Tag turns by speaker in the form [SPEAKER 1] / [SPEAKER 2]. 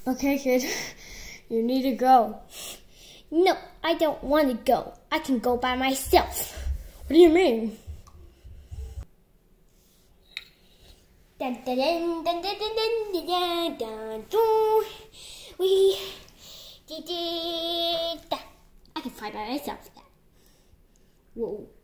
[SPEAKER 1] Okay, kid, you need to go.
[SPEAKER 2] No, I don't want to go. I can go by myself.
[SPEAKER 1] What do you mean?
[SPEAKER 2] Dun, dun, dun, dun, dun, dun, dun, dun, dun. We did it. I can fly by myself now. Whoa.